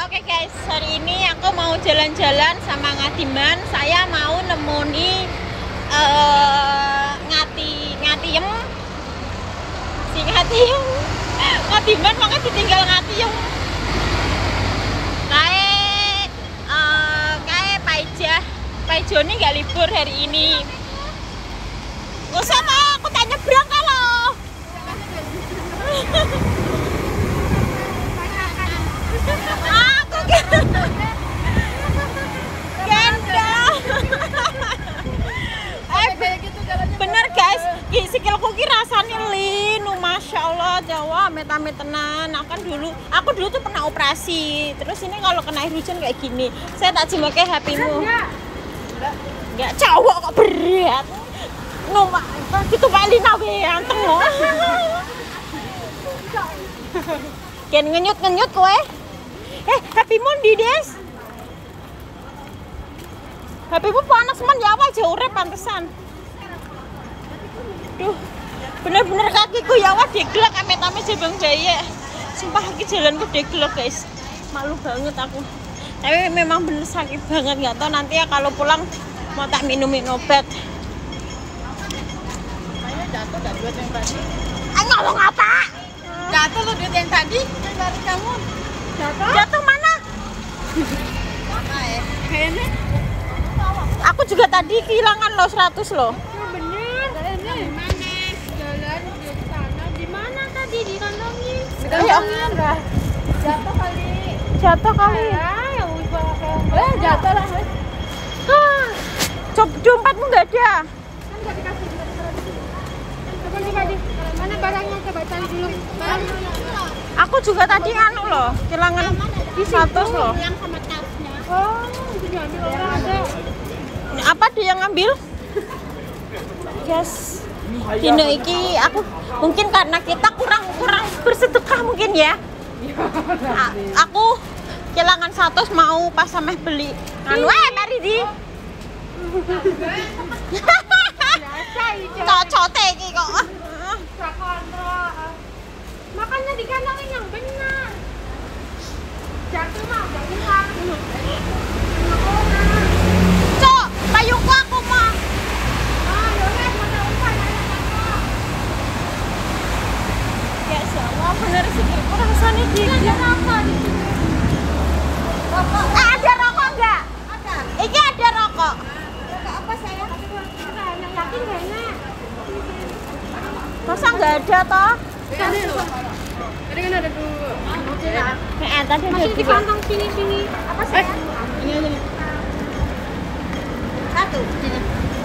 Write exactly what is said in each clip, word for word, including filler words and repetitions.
Oke guys, hari ini aku mau jalan-jalan sama Ngadiman. Saya mau nemoni uh, ngati ngatiem si ngatiem Ngadiman makanya ditinggal ngatiem kayak uh, kayak Paijah Paijoni nggak libur hari ini. Gak usah tau, aku tak nyebrang kalau aku gendong. Eh bener guys, sikilku ki rasane linu, masya Allah, Jawa amit-amit tenan. Aku kan dulu, aku dulu tuh pernah operasi. Terus ini kalau kena air hujan kayak gini, saya tak jimake H P-mu. Enggak cowok kok berat. Numpak gitu Pak Lina we anteng lo. Ken ngenyut-ngenyut kowe. Eh, H P-mu ndi, Des? H P-mu panas men ya apa aja urip pantesan. Duh, bener-bener kakiku ya wah deglek amit-amit jebang jaya. Sumpah iki jalanku deglek, guys. Malu banget aku. Tapi memang bener sakit banget, nggak tahu nanti ya kalau pulang mau tak minumin obat. Makanya jatuh gak duit yang tadi? Ah, ngomong apa? Jatuh lo duit yang tadi? Yang dari kamu? Jatuh? Jatuh mana? Mana ya? Kayaknya Aku juga tadi kehilangan lo seratus lo. ya bener. Kayaknya di mana? Jalan di sana. Di mana tadi dikantongin? Dikantongin enggak? Jatuh kali. Jatuh kali. Ya, yang udah kayak eh jatuh lah. Ah, cop dompetmu nggak ada. Kan enggak dikasih kita taruh di sini. Coba dikasih. Mana barangnya coba cari dulu. Aku juga tadi anu loh, kehilangan seratus lo. Yang sama tasnya. Oh, itu diambil orang ada. Apa dia yang ngambil? Yes. Dino iki aku mungkin karena kita kurang kurang bersedekah mungkin ya. A- aku kehilangan seratus mau pas sampai beli. Anu eh mari di. Cocote iki kok. Makanya dikandangin yang benar. Jatuh mah udah hilang. Cok, payungku aku mah. Ah, yaudah mana umpan anak kakak. Ya Allah, bener sikilku rasanya Ini gini. ada rokok di sini. Rokok. Eh, ada rokok enggak? Ada. Iki ada rokok. Rokok apa saya? Nah, yang yakin kayaknya. Masa enggak ada toh? Tadi Tadi kan ada dua. Oke lah. Eh, tadi ada Masih di dua. kantong sini sini. Apa saya? Ini aja nih. Satu. Sini.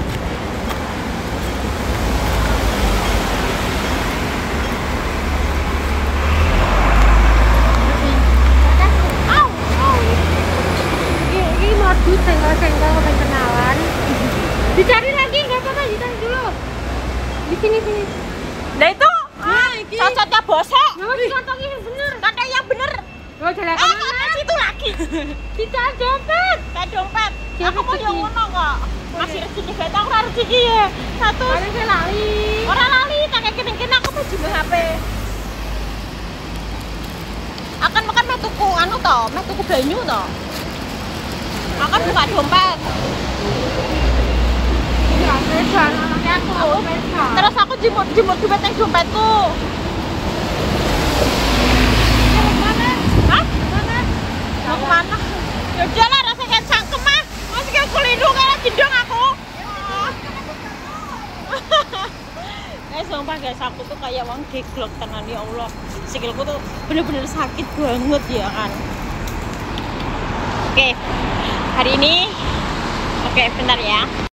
Au. Ini, ini modus senggol-senggol bukan kenalan. Dicari lagi nggak apa-apa, dicari dulu. Di sini sini. Nah itu, Nah, iki. cocoknya bosok. Nggak mau dikantongin yang bener. Kata yang bener. Oh, jalan Eh, kemana? kok ke situ lagi? Tidak dompet. Kayak dompet. Siapa Aku mau rezeki? yang ngono kok. Masih rezeki bae aku ora rezeki ya. Satu. Paling saya lali. Orang lali tak kayak kene-kene aku tuh juga H P. Akan makan meh tuku anu to, meh tuku banyu to. Akan buka dompet. Ya, beda. Anaknya aku beda. Terus aku jemut-jemut duit yang dompetku. Hah? Mau kemana? Ya udah lah, rasanya cangkem mah. Masih kayak kulindung kayak gendong aku. Eh sumpah guys, aku tuh kayak wong deglok tenan ya Allah. Sikilku tuh bener-bener sakit banget ya kan. Oke, hari ini oke bentar ya.